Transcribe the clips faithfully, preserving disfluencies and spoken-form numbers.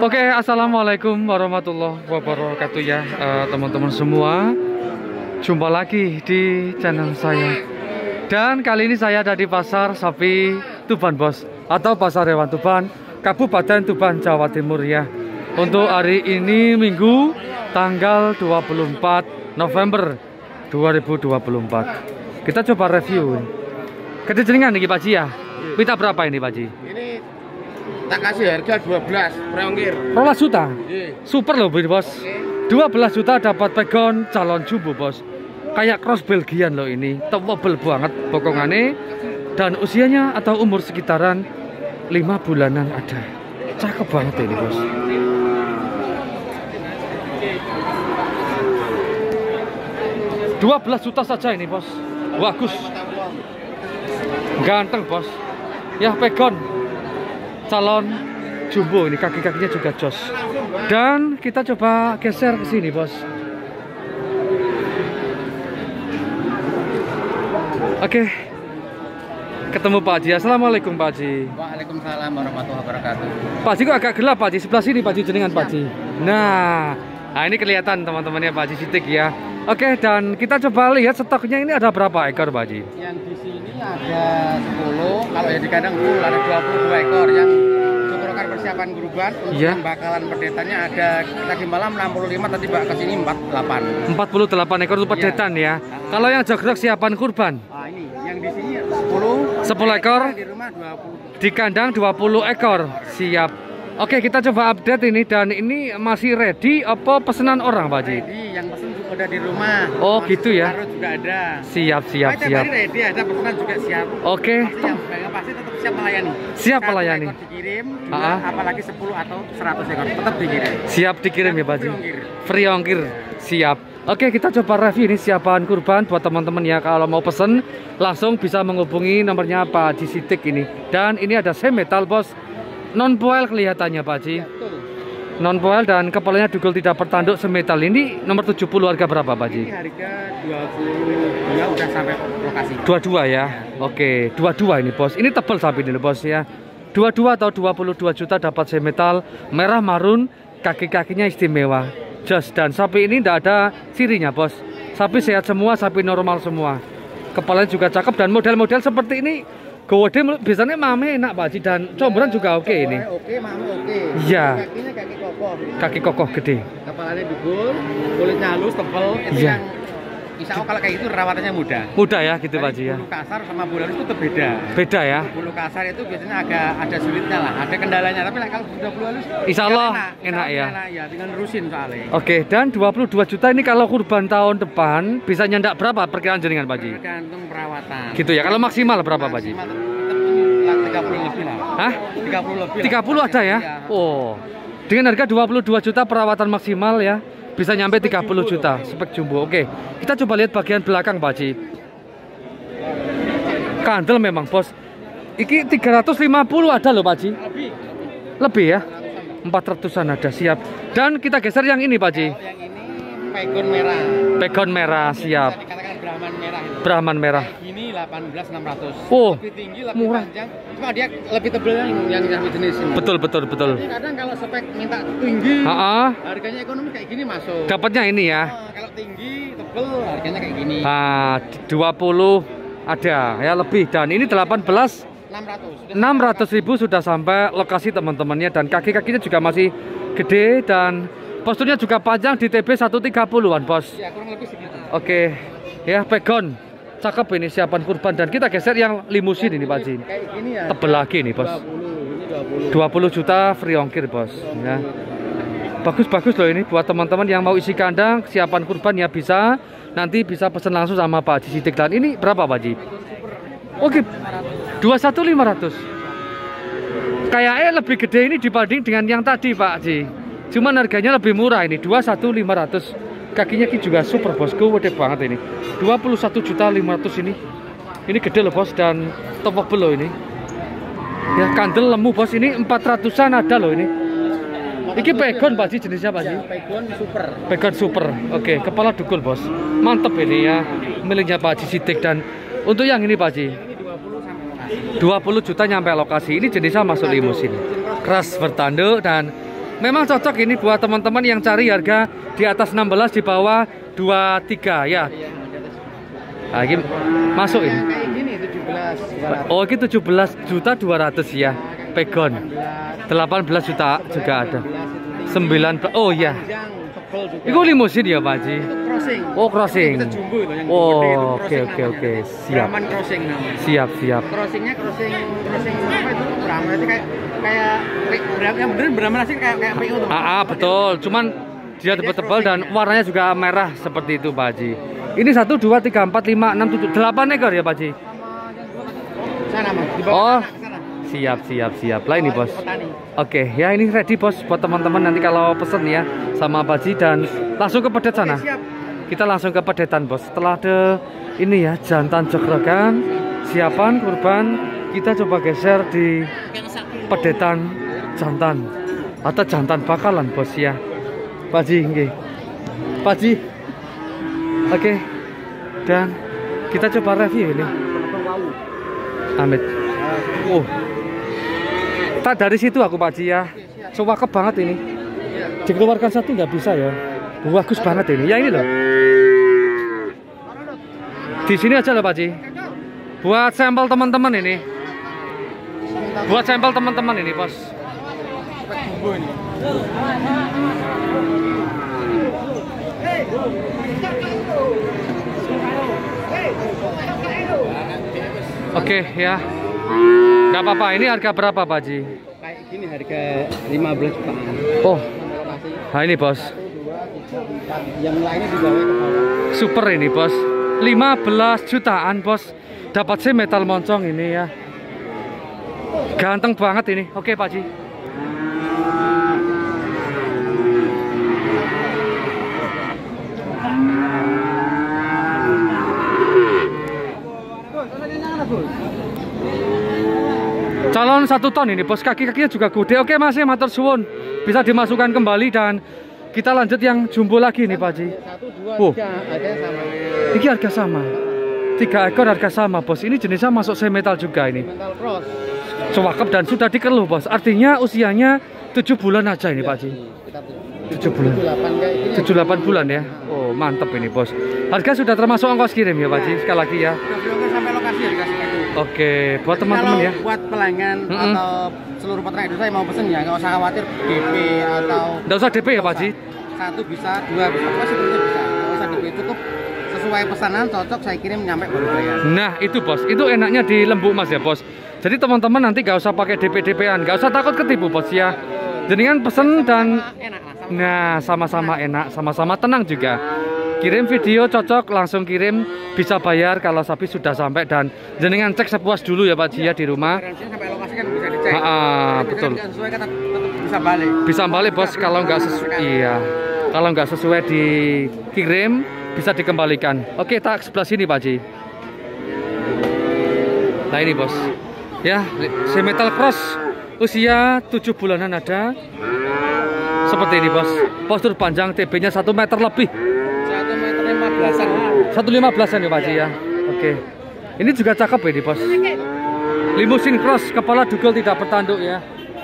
Oke, assalamualaikum warahmatullahi wabarakatuh ya teman-teman uh, semua. Jumpa lagi di channel saya. Dan kali ini saya ada di pasar sapi Tuban Bos, atau pasar hewan Tuban, Kabupaten Tuban, Jawa Timur ya. Untuk hari ini Minggu tanggal dua puluh empat November dua ribu dua puluh empat. Kita coba review. Kedejengan nih Pak Ji ya. Minta berapa ini Pak Ji? Ini tak kasih harga dua belas preongkir. dua belas juta. Iya. Super loh Bos. dua belas juta dapat pegon calon jumbo Bos. Kayak cross Belgian loh ini. Tebel banget bokongannya. Dan usianya atau umur sekitaran lima bulanan ada. Cakep banget ini Bos. dua belas juta saja ini Bos. Bagus. Ganteng Bos. Ya pegon calon jumbo ini, kaki-kakinya juga jos. Dan kita coba geser ke sini Bos. Oke, ketemu Pak Haji. Assalamualaikum Pak Haji. Waalaikumsalam warahmatullahi wabarakatuh. Pak Haji kok agak gelap Pak Haji, sebelah sini Pak Haji jenengan Pak Haji. Nah, nah ini kelihatan teman-temannya Pak Haji Sidik ya. Oke, dan kita coba lihat stoknya ini ada berapa ekor Pak Haji? Yang di sini ada sepuluh, kalau yang di kandang full ada dua puluh dua ekor. Yang untuk persiapan kurban, untuk ya. Yang bakalan pedetanya ada tadi malam enam puluh lima, tadi bak ke sini empat puluh delapan. empat puluh delapan ekor itu pedetan ya. ya. Kalau yang jogrok siapan kurban? Ah, ini yang di sini sepuluh. sepuluh ekor. Di rumah dua puluh. Di kandang dua puluh ekor. Siap. Oke, kita coba update ini, dan ini masih ready apa pesanan orang Pak Haji? Ready, yang pesen juga ada di rumah. Oh, Masuk gitu ya. juga ada. Siap, siap, Baca siap. Ready, ada pesanan juga siap. Oke. Pasti yang yang pasti tetap siap melayani. Siap Satu melayani. ekor dikirim, dua, Ah. apalagi sepuluh atau seratus ekor tetap dikirim. Siap dikirim ya Pak Haji. Free ongkir. Free ongkir. Siap. Oke, kita coba review ini siapaan kurban buat teman-teman ya. Kalau mau pesen langsung bisa menghubungi nomornya Pak Haji Sidik ini. Dan ini ada semetal Bos. Non poil kelihatannya Pak Haji. Non poil dan kepalanya dugul tidak bertanduk semetal. Ini nomor tujuh puluh, harga berapa Pak Haji? Ini harga dua puluh dua udah sampai lokasi. dua puluh dua ya. Oke, dua puluh dua ini Bos. Ini tebal sapi ini Bos ya. dua puluh dua atau dua puluh dua juta dapat semetal merah marun, kaki-kakinya istimewa. Jos, dan sapi ini tidak ada sirinya Bos. Sapi sehat semua, sapi normal semua. Kepalanya juga cakep, dan model-model seperti ini gede biasanya mame enak Pak Haji, dan comberan juga oke ini. Oke, mame oke. Iya. Kakinya kaki kokoh. Kaki kokoh gede. Kepalanya dugul, kulitnya halus, tebal. Itu Iya. yang insya Allah kalau kayak gitu rawatannya mudah. Mudah ya gitu Pak Haji ya. Bulu kasar sama bulu halus itu berbeda. Beda ya. Bulu kasar itu biasanya agak ada sulitnya lah, ada kendalanya. Tapi kalau sudah bulu halus, Insya Allah enak, enak ya. Enak ya, dengan rusin soalnya. Oke, dan dua puluh dua juta ini kalau kurban tahun depan bisa nyandak berapa perkiraan jenengan Pak Haji? Tergantung perawatan. Gitu ya. Kalau maksimal berapa Pak Haji? Maksimal tiga puluh lebih lah. Hah? tiga puluh lebih. tiga puluh ada ya? Iya. Oh. Dengan harga dua puluh dua juta perawatan maksimal ya. Bisa nyampe tiga puluh juta spek jumbo. Oke. Kita coba lihat bagian belakang Pak Haji. Kandel memang Bos. Iki tiga ratus lima puluh ada loh Pak Haji. Lebih. Lebih ya? empat ratusan ada, siap. Dan kita geser yang ini Pak Haji. Kalau yang ini pegon merah. Pegon merah, siap. Bisa dikatakan Brahman merah itu. Brahman merah. Ini delapan belas enam ratus. Oh, lebih tinggi, lebih murah. panjang. Cuma dia lebih tebal yang yang yang jenis ini. Betul, betul, betul. Tapi kadang kalau spek minta tinggi, Ha-ha. harganya ekonomi kayak gini masuk. Dapatnya ini ya. Nah, kalau tinggi, tebal, harganya kayak gini. Nah, dua puluh ada ya lebih, dan ini delapan belas enam ratus. enam ratus ribu sudah sampai lokasi teman-temannya, dan kaki-kakinya juga masih gede, dan posturnya juga panjang di T B seratus tiga puluhan Bos. Ya, kurang lebih segitu. Oke ya, pegon cakep ini siapan kurban. Dan kita geser yang limusin ini Pak Haji. Kayak gini ya. Tebel lagi nih Bos. dua puluh, ini dua puluh. dua puluh juta free ongkir Bos ya. Bagus-bagus loh ini buat teman-teman yang mau isi kandang siapan kurban ya, bisa nanti bisa pesan langsung sama Pak Haji Sidik. Dan ini berapa Pak Haji? Oke, dua puluh satu lima ratus. Kayaknya lebih gede ini dibanding dengan yang tadi Pak Haji. Cuman harganya lebih murah ini, dua puluh satu lima ratus. Kakinya juga super Bos, gede banget ini. dua puluh satu juta lima ratus ini. Ini gede loh Bos, dan top loh ini. Ya, kandel lemu Bos, ini empat ratusan ada loh ini. Iki pegon Pak Haji, jenisnya Pak Haji? Ya, pegon super. Pegon super. Oke, kepala dugul Bos. Mantep ini ya, miliknya Pak Haji Sidik. Dan untuk yang ini Pak Haji, Ini dua puluh sampai lokasi. dua puluh juta nyampe lokasi. Ini jenisnya masuk limusin. Keras bertanduk, dan memang cocok ini buat teman-teman yang cari harga di atas enam belas, di bawah dua puluh tiga ya. Nah, ini masuk ini. Kayak gini tujuh belas dua ratus. Oh, ini tujuh belas juta dua ratus ya. Pegon. delapan belas juta juga ada. sembilan belas. Oh iya. Itu limusin ya, Pak Haji? Crossing. Oh, crossing. Itu jumbo itu yang Oh, gede itu, oke crossing oke namanya. oke. Siap. Brahman crossing namanya. Siap, siap. Crossingnya crossing crossing apa itu? Brahman itu kayak kayak Brahman yang bener Brahman asli kayak kayak P U tuh. Ah, ah, betul. Cuman dia tebal-tebal dan warnanya juga merah seperti itu, Pak Haji. Ini satu, dua, tiga, empat, lima, enam, tujuh, delapan ekor ya, Pak Haji? Sana, Mas. Di bawah Oh, sana, ke sana. siap, siap, siap. Lah ini, Bos. Petani. Oke, ya ini ready, Bos, buat teman-teman nanti kalau pesen ya sama Pak Haji dan langsung ke pedet sana. Oke, siap. Kita langsung ke pedetan, Bos. Setelah ada ini ya jantan jokrokan, siapan kurban, kita coba geser di pedetan jantan atau jantan bakalan, Bos ya. Pak Haji, nggih. Pak Haji. Oke. Dan kita coba review ini. Amit. Oh. Tak dari situ aku, Pak Haji ya. Cowakep banget ini. Dikeluarkan satu nggak bisa ya. Bagus banget ini. Ya ini loh. Di sini aja loh, Pak Haji. Buat sampel teman-teman ini. Buat sampel teman-teman ini, Bos. Jumbo ini. Oke ya. Nggak apa-apa. Ini harga berapa, Pak Haji? Kayak gini harga lima belas jutaan. Oh. Lokasi Nah ini, Bos. satu, dua, tiga, empat. Yang lainnya di bawah ke bawah. Super ini, Bos. lima belas jutaan, Bos. Dapat sih metal moncong ini ya. Ganteng banget ini. Oke, Pak Haji. Calon satu ton ini, Bos. Kaki-kakinya juga gede. Oke, Mas, ya, matur suwun. Bisa dimasukkan kembali dan kita lanjut yang jumbo lagi nih, Pak Haji. Satu, dua, Oh. tiga, harganya sama. Ini harga sama. Tiga ekor harga sama, Bos. Ini jenisnya masuk semetal juga ini. Mental cross. Cowakep dan sudah dikeluh, Bos. Artinya usianya tujuh bulan aja ini, Pak Haji. Kita tujuh bulan. tujuh delapan kayak gini. tujuh delapan bulan ya. Oh, mantep ini, Bos. Harga sudah termasuk ongkos kirim ya, Pak Haji. Sekali lagi ya. Oke, sampai lokasi ya dikasih itu. Oke, buat Jadi teman-teman kalau ya. buat pelanggan Mm-mm. atau seluruh peternak Indonesia yang mau pesen ya nggak usah khawatir D P atau Nggak usah D P ya, Pak Haji. satu bisa, dua bisa, apa sebetulnya bisa. Nggak usah D P, cukup sesuai pesanan cocok saya kirim nyampe baru bayar. Nah, itu, Bos. Itu enaknya di Lembu Mas ya, Bos. Jadi teman-teman nanti nggak usah pakai D P D P-an, nggak usah takut ketipu, Bos ya. Jadi kan pesen dan Enak lah. sama- nah, sama-sama enak, sama-sama tenang juga. Kirim video cocok, langsung kirim, bisa bayar kalau sapi sudah sampai dan jenengan cek sepuas dulu ya, Pak Haji ya di rumah. Garansinya sampai lokasi kan bisa dicek. Ah, ah, Tapi betul. misalkan nggak sesuai kan tetap bisa balik. Bisa balik, Bos, kalau nggak sesuai. Iya. Kalau nggak sesuai dikirim, bisa dikembalikan. Oke, tak sebelah sini, Pak Haji. Nah, ini, Bos. Ya, semetal cross usia tujuh bulanan ada. Seperti ini, Bos. Postur panjang T B-nya satu meter lebih. satu meter lima belasan. satu lima belasan ya, Pak Haji ya. Oke. Ini juga cakep ini, Bos. Limusin cross, kepala dugel tidak bertanduk ya.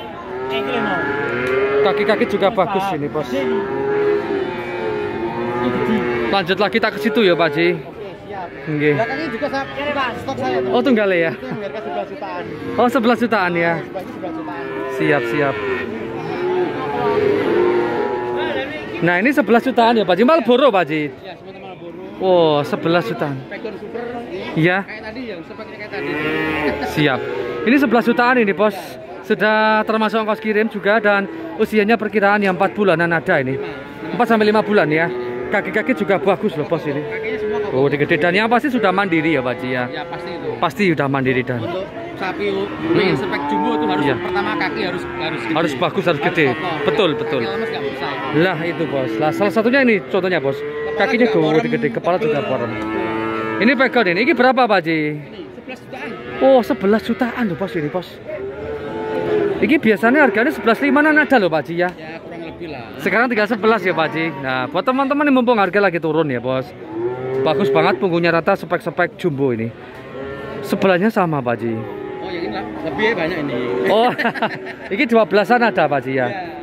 Kaki-kaki juga bagus ini, Bos. Lanjut lagi kita ke situ ya, Pak Haji. Siap. Nggih. Belakangnya juga saya stok saya. Oh, tunggal ya. Itu yang harga sebelas jutaan. Oh, sebelas jutaan ya. Sebanyak sebelas jutaan. Siap, siap. Nah, ini sebelas jutaan ya, Pak Haji. Marlboro, Pak Haji. Ya, sebentar Marlboro. Oh, sebelas jutaan. Pegon super. Iya. Kayak tadi yang speknya kayak tadi. Siap. Ini sebelas jutaan ini, Bos. Sudah termasuk ongkos kirim juga dan usianya perkiraan yang empat bulanan ada ini. empat sampai lima bulan ya. Kaki-kaki juga bagus loh, Bos ini. Kakinya semua kok. Oh, gede dan yang pasti sudah mandiri ya, Pak Haji ya. Ya pasti itu. Pasti sudah mandiri dan Untuk sapi hmm. spek jumbo itu harus Iya. pertama kaki harus harus gede. harus bagus, harus gede. kokoh. Betul, Kaki betul. lemes nggak bisa. Lah itu, Bos. Lah salah satunya ini contohnya, Bos. Kakinya juga borem, gede, kepala juga tebel. borem. Ini pegon ini. Ini berapa, Pak Haji? Ini sebelas jutaan. Oh, sebelas jutaan loh, Bos ini, Bos. Ini biasanya harganya sebelas limaan ada loh, Pak Haji ya. Ya kurang lebih lah. Sekarang tinggal sebelas ya, Pak Haji. Nah, buat teman-teman yang mumpung harga lagi turun ya, Bos. Bagus banget punggungnya rata, spek-spek jumbo ini. Sebelahnya sama, Pak Haji. Oh yang ini lah lebih banyak ini. Oh, ini dua belasan ada, Pak Haji ya. Ya.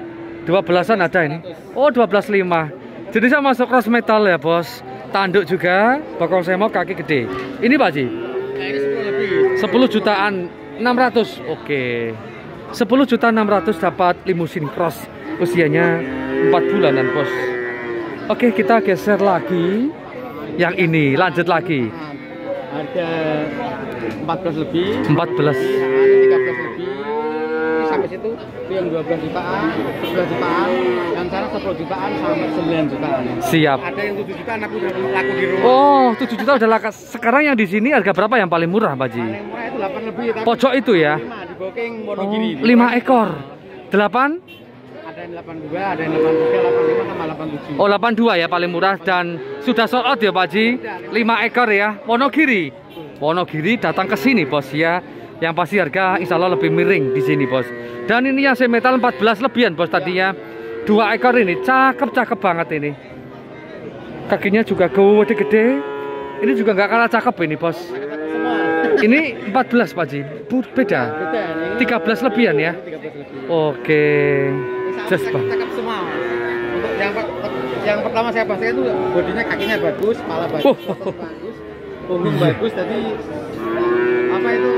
dua belasan ada ini. Oh, dua belas lima. Jadi saya masuk cross metal ya, Bos. Tanduk juga, bokong semok, kaki gede. Ini Pak Haji? sepuluh jutaan enam ratus. Oke. sepuluh juta enam ratus dapat limusin cross. Usianya empat bulanan, Bos. Oke, kita geser lagi. Yang ini, lanjut lagi. Harga empat belas lebih. empat belas. tiga belas lebih. Ini sampai situ itu yang dua belas jutaan, sebelas jutaan, yang sana sepuluh jutaan sampai sembilan jutaan. Siap. Ada yang tujuh jutaan aku udah laku di rumah. Oh, tujuh juta udah laku. Sekarang yang di sini harga berapa yang paling murah, Pak Haji? Paling murah itu delapan lebih tapi Pojok itu ya? lima di Booking Oh, Wonogiri. lima ekor. delapan? Ada yang delapan dua, ada yang delapan tiga, delapan lima sama delapan tujuh. Oh, delapan dua ya paling murah dan sudah sold out ya Pak Haji. lima ekor ya. Wonogiri. Wonogiri datang ke sini, Bos ya. Yang pasti harga insya Allah lebih miring di sini, Bos. Dan ini yang semetal empat belas lebihan, Bos, tadinya. Dua ekor ini cakep-cakep banget ini. Kakinya juga gede-gede. Ini juga nggak kalah cakep ini, Bos. Ini empat belas Pak Haji. Beda. Beda ini. tiga belas lebihan ya. tiga belas lebih. Oke. Just Bang. Cakep semua. Untuk yang per- yang pertama saya pastikan itu bodinya kakinya bagus, kepala bagus, Oh. otot bagus, punggung bagus, jadi apa itu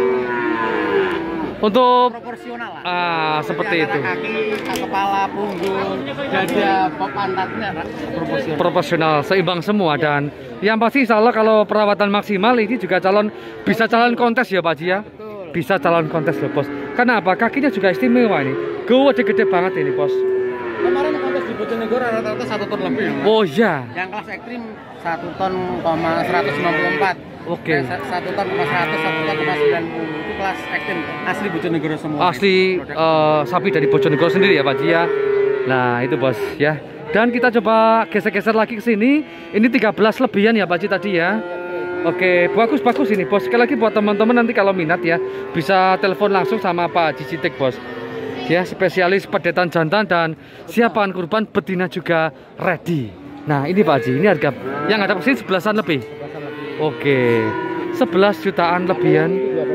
Untuk proporsional lah. ah Jadi seperti antara itu. Kaki, kepala, punggung, dada, pantatnya proporsional. Proporsional, seimbang semua dan yang pasti insya Allah kalau perawatan maksimal ini juga calon bisa calon kontes ya Pak Haji ya. Betul. Bisa calon kontes loh Bos. Kenapa? Kakinya juga istimewa ini. Gede-gede banget ini Bos. Kemarin kontes di Bojonegoro rata-rata satu ton lebih. Mas. Oh iya. Yang kelas ekstrim satu ton koma seratus lima puluh empat. Oke. Satu ton koma seratus, satu ton koma sembilan puluh. Itu kelas ekstrim asli Bojonegoro semua. Asli eh, sapi dari Bojonegoro sendiri ya Pak Haji ya. Nah itu Bos ya. Dan kita coba geser-geser lagi ke sini. Ini tiga belas lebihan ya Pak Haji tadi ya. Oke, bagus-bagus ini Bos. Sekali lagi buat teman-teman nanti kalau minat ya bisa telepon langsung sama Pak Haji Sidik Bos. Ya, spesialis pedetan jantan dan siapan kurban betina juga ready. Nah, ini Pak Haji, ini harga yang ada sini sebelasan lebih. Oke. sebelas jutaan lebihan.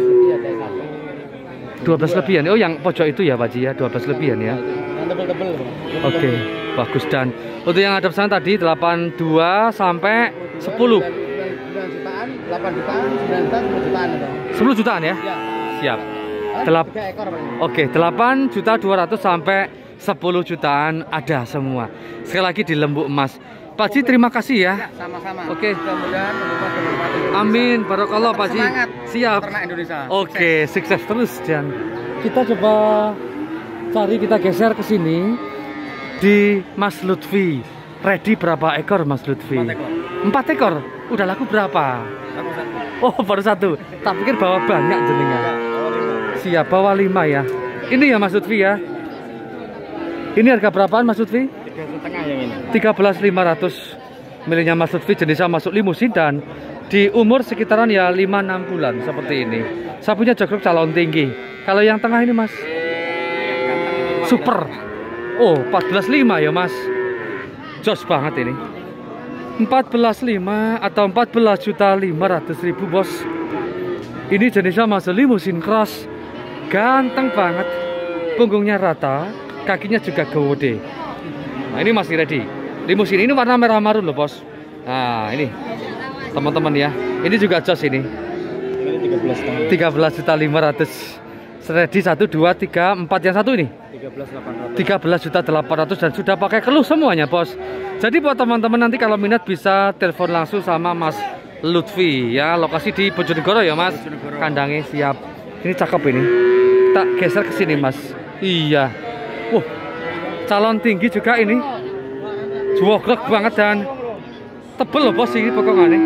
dua belas lebihan. Oh, yang pojok itu ya Pak Haji ya, dua belas lebihan ya. Yang tebel-tebel. Oke, bagus dan untuk yang ada sana tadi delapan puluh dua sampai sepuluh. sembilan jutaan, delapan jutaan, sembilan jutaan, sepuluh jutaan itu. sepuluh jutaan ya? Ya. Siap. Ah, Delap- tiga ekor Pak. Oke, delapan juta dua ratus sampai sepuluh jutaan ada semua. Sekali lagi di Lembu Emas. Pak Haji terima kasih ya. Ya, sama-sama. Oke. Mudah-mudahan bermanfaat bermanfaat Indonesia. Amin, barokallah Pak Haji. Semangat. Siap. Ternak Indonesia. Oke, sukses terus dan kita coba cari kita geser ke sini di Mas Lutfi. Ready berapa ekor Mas Lutfi? Empat ekor. Empat ekor. Udah laku berapa? Aku satu. Oh, baru satu. Tak pikir bawa banyak jenengan. Siap, bawa lima ya. Ini ya Mas Lutfi ya. Ini harga berapaan Mas Lutfi? Tiga setengah yang ini. tiga belas lima ratus miliknya Mas Lutfi, jenisnya masuk limusin dan di umur sekitaran ya lima enam bulan seperti ini. Sapunya jogrok calon tinggi. Kalau yang tengah ini Mas super. Oh, empat belas lima ya Mas. Jos banget ini. empat belas lima atau empat belas juta lima ratus ribu Bos. Ini jenisnya masuk limusin cross. Ganteng banget. Punggungnya rata, kakinya juga gede. Nah, ini masih ready. Limusin ini warna merah marun loh Bos. Nah, ini teman-teman ya. Ini juga jos ini. Ini tiga belas setengah. tiga belas juta lima ratus. Ready satu, dua, tiga, empat yang satu ini. tiga belas delapan ratus. tiga belas juta delapan ratus dan sudah pakai keluh semuanya Bos. Jadi buat teman-teman nanti kalau minat bisa telepon langsung sama Mas Lutfi ya. Lokasi di Bojonegoro ya Mas. Bojonegoro. Kandangnya siap. Ini cakep ini. Tak geser ke sini Mas. Iya. Wah. Calon tinggi juga ini. Jwoglek banget dan tebel loh Bos ini pokongannya.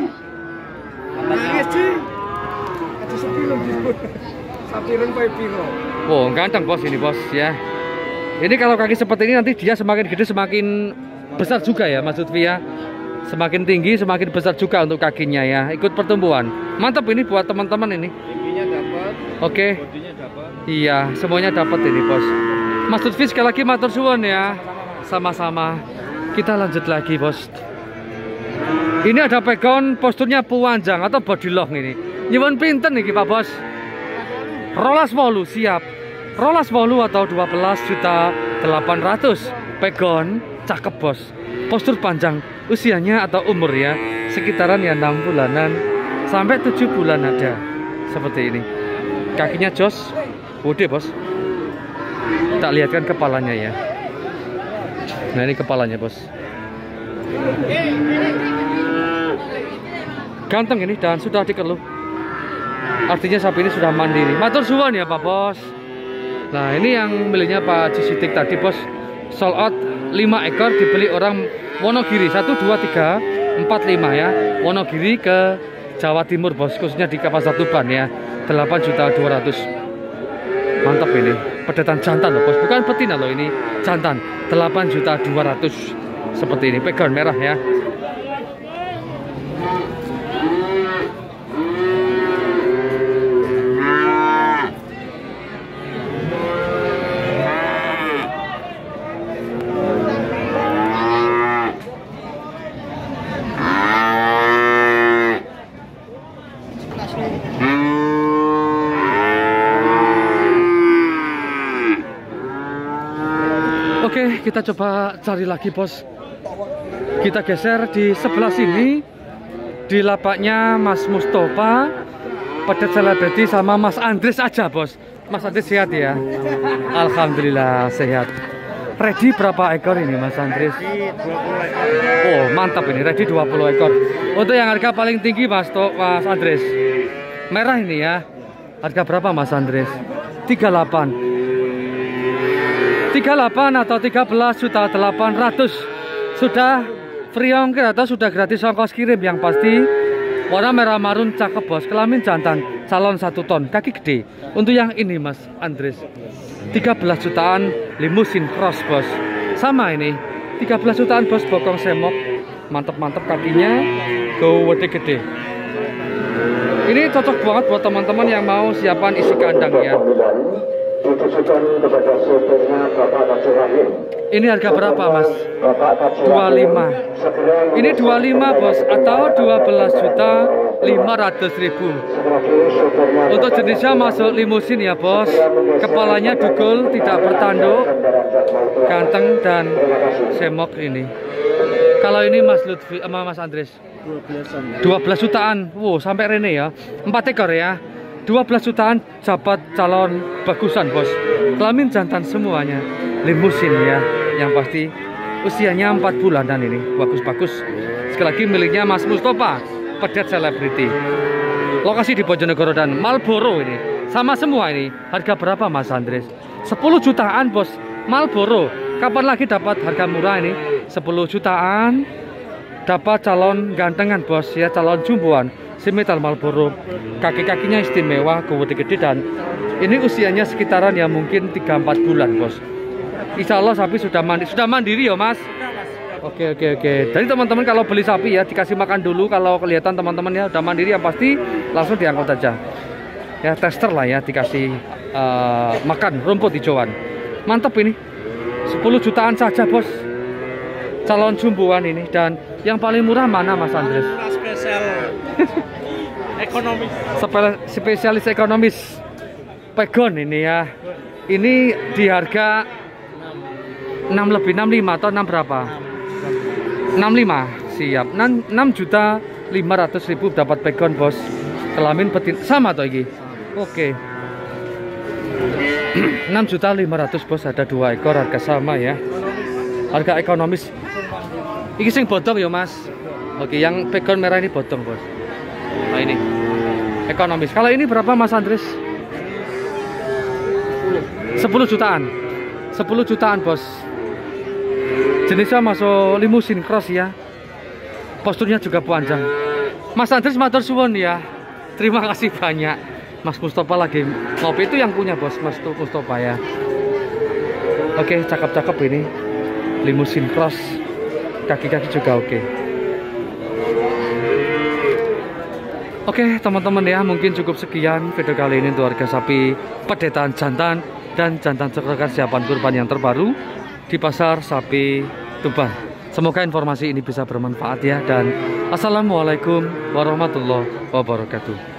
Wow, ganteng Bos ini Bos ya. Ini kalau kaki seperti ini nanti dia semakin gede semakin besar juga ya Mas Lutfi ya. Semakin tinggi semakin besar juga untuk kakinya ya. Ikut pertumbuhan. Mantap ini buat teman-teman ini. Tingginya dapat, Oke. bodinya dapat. Iya, semuanya dapat ini Bos. Mas Lutfi sekali lagi matur suwun ya. Sama-sama. Kita lanjut lagi Bos. Ini ada pegon posturnya puanjang atau body lock ini. Nyuwun pinten nih Pak Bos? Rolas wolu siap. Rolas wolu atau dua belas juta delapan ratus. Pegon cakep bos, postur panjang, usianya atau umur ya sekitaran ya enam bulanan sampai tujuh bulan ada. Seperti ini. Kakinya jos, gede bos. Tak lihatkan kepalanya ya. Nah ini kepalanya bos. Ganteng ini dan sudah dikeluh. Artinya sapi ini sudah mandiri. Matur suwun ya Pak Bos. Nah ini yang miliknya Pak Cisitik tadi bos. Sold out lima ekor dibeli orang Wonogiri. Satu, dua, tiga, empat, lima ya. Wonogiri ke Jawa Timur bos. Khususnya di Pasar Tuban ya. delapan juta dua ratus. Mantap ini. Pedetan jantan loh bos. Bukan betina loh ini. Jantan. delapan juta dua ratus. Seperti ini. Pegon merah ya. Oke, kita coba cari lagi bos. Kita geser di sebelah sini, di lapaknya Mas Mustafa, pedet selebriti sama Mas Andres aja bos. Mas Andres sehat ya? Alhamdulillah sehat. Ready berapa ekor ini Mas Andres? Oh mantap ini, ready dua puluh ekor. Untuk yang harga paling tinggi Mas, Tok, Mas Andres, merah ini ya. Harga berapa Mas Andres? tiga puluh delapan. tiga puluh delapan atau tiga belas juta delapan ratus. Sudah free ongkir atau sudah gratis ongkos kirim. Yang pasti warna merah marun cakep bos. Kelamin jantan, calon satu ton, kaki gede. Untuk yang ini Mas Andres, tiga belas jutaan, limusin cross bos. Sama ini tiga belas jutaan bos, bokong semok, mantep-mantep kakinya, gede gede. Ini cocok banget buat teman-teman yang mau siapan isi kandang ya. Ini harga berapa Mas? dua puluh lima. Ini dua puluh lima bos, atau dua belas juta lima ratus ribu. Untuk jenisnya masuk limusin ya bos. Kepalanya dugul, tidak bertanduk, ganteng dan semok ini. Kalau ini Mas Lutfi sama Mas Andres dua belas jutaan. Wow, sampai Rene ya. empat ekor ya. dua belas jutaan dapat calon bagusan bos. Kelamin jantan semuanya, limusin ya. Yang pasti usianya empat bulanan ini, bagus-bagus. Sekali lagi miliknya Mas Mustafa, pedet selebriti. Lokasi di Bojonegoro dan Marlboro ini. Sama semua ini. Harga berapa Mas Andres? sepuluh jutaan bos. Marlboro. Kapan lagi dapat harga murah ini? sepuluh jutaan. Dapat calon gantengan bos ya, calon jumboan. Simetal Marlboro, kaki-kakinya istimewa, gede-gede dan ini usianya sekitaran ya mungkin tiga empat bulan bos. Insya Allah sapi sudah mandiri, sudah mandiri ya Mas. Oke oke oke. Jadi teman-teman kalau beli sapi ya dikasih makan dulu. Kalau kelihatan teman-teman ya udah mandiri yang pasti langsung diangkut aja. Ya tester lah ya, dikasih uh, makan rumput hijauan. Mantap ini, sepuluh jutaan saja bos. Calon jumboan ini dan yang paling murah mana Mas Andres? Spesial ekonomis. Spesialis ekonomis. Pegon ini ya. Ini di harga enam lebih, enam puluh lima atau enam berapa? enam puluh lima. Siap. enam juta lima ratus ribu dapat pegon bos. Kelamin betin sama toh iki. Oke. enam juta lima ratus bos, ada dua ekor, harga sama ya. Harga ekonomis. Iki sing bodong ya Mas. Oke, yang pegon merah ini bodong bos. Nah ini ekonomis. Kalau ini berapa Mas Andres? sepuluh jutaan. sepuluh jutaan bos. Jenisnya masuk limusin cross ya. Posturnya juga panjang. Mas Andres matur suwun ya. Terima kasih banyak. Mas Mustafa lagi ngopi, itu yang punya bos, Mas Mustafa ya. Oke, cakep-cakep ini. Limusin cross. Kaki-kaki juga oke. Oke teman-teman ya, mungkin cukup sekian video kali ini untuk harga sapi pedetan jantan dan jantan cokrokan siapan kurban yang terbaru di pasar sapi Tuban. Semoga informasi ini bisa bermanfaat ya, dan assalamualaikum warahmatullahi wabarakatuh.